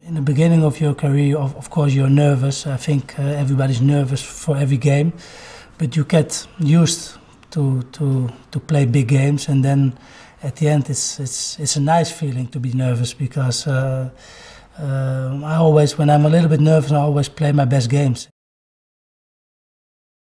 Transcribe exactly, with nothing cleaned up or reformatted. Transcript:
In the beginning of your career, of, of course, you're nervous. I think uh, everybody's nervous for every game, but you get used to to to play big games, and then at the end, it's it's it's a nice feeling to be nervous because uh, uh, I always, when I'm a little bit nervous, I always play my best games.